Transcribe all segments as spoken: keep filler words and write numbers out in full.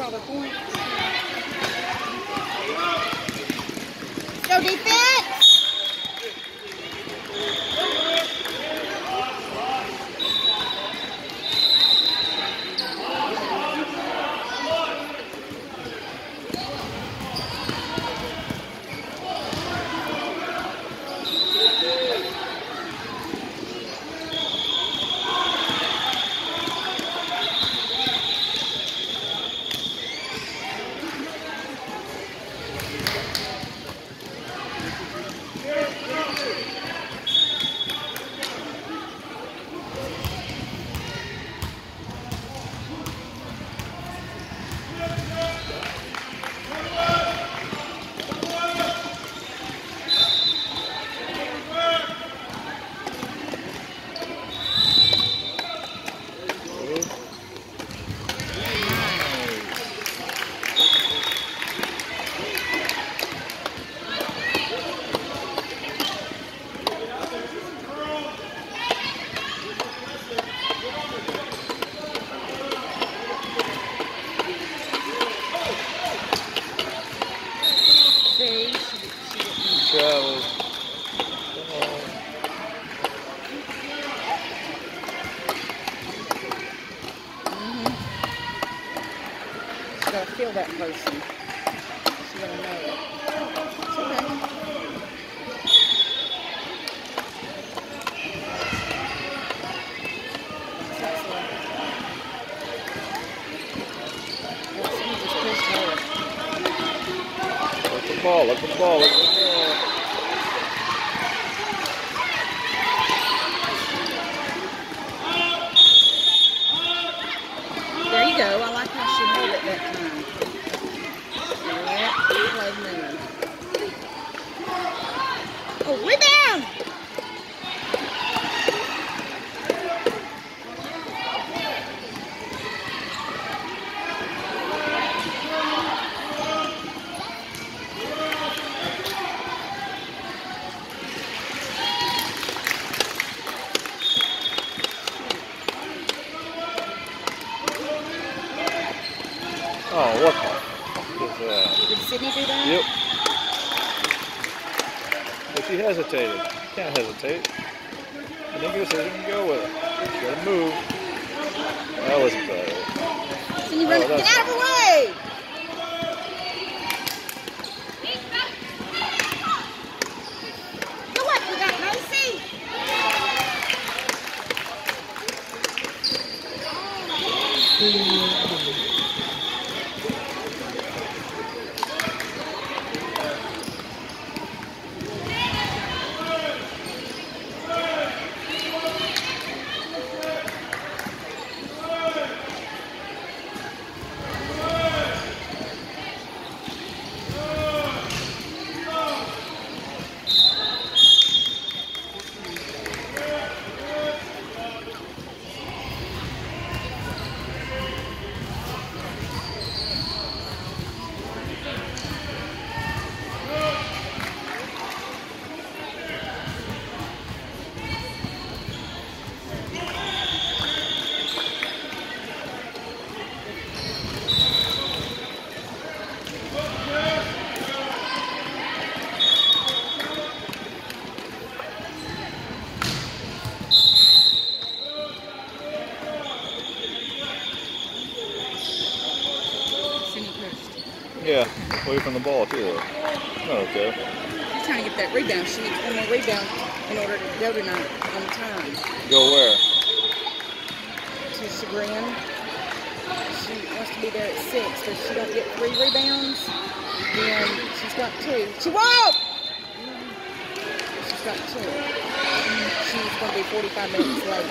saw the point. Go defense! Travel. Mm-hmm. You gotta feel that person. You gotta know it. It's okay. Look at the ball, look at the ball, look at the ball. There you go. I like how she held it that time. Yeah, play move. Oh, rebound! Oh, what the fuck is that? Did Sydney do that? Yep. But she hesitated. Can't hesitate. I think it says you can go with it. You gotta move. That was better. Sydney, Oh, run, get that's- out of her way! Go up, you got Macy! Yeah, away from the ball too. Oh, okay. She's trying to get that rebound. She needs one more rebound in order to go tonight on time. Go where? To Chagrin. She wants to be there at six. So if she don't get three rebounds, then she's got two. She won't! She's got two. She's going to be forty-five minutes late.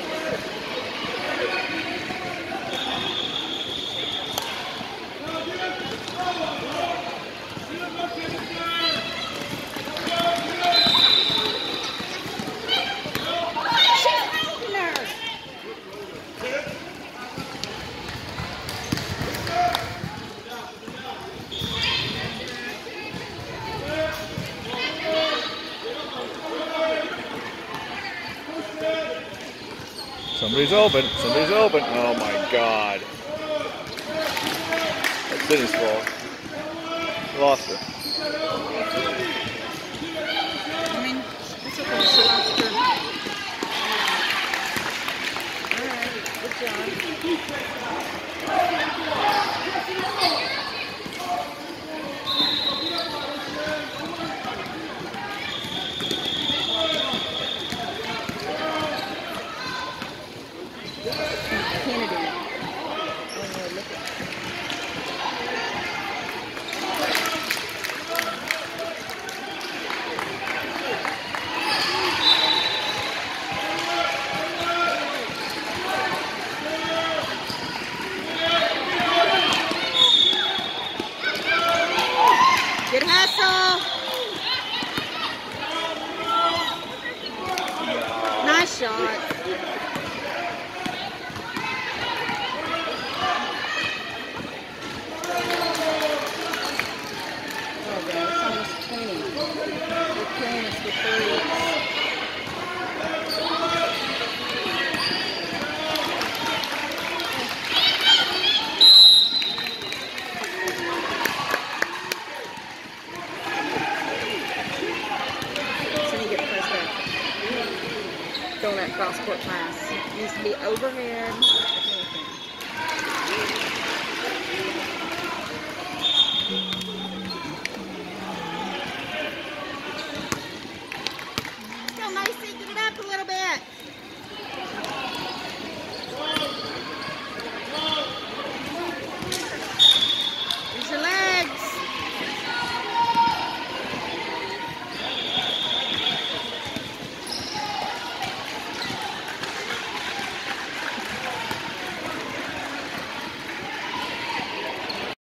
Somebody's open. Somebody's open. Oh my God. That's Sydney's fault. Lost her. I mean, it's okay. She lost her. Alright, good job. Kennedy. Oh, no, look at good hustle. Nice shot. Oh, God, it's almost twenty. They're killing us with threes. Throwing that cross court pass. It needs to be overhead.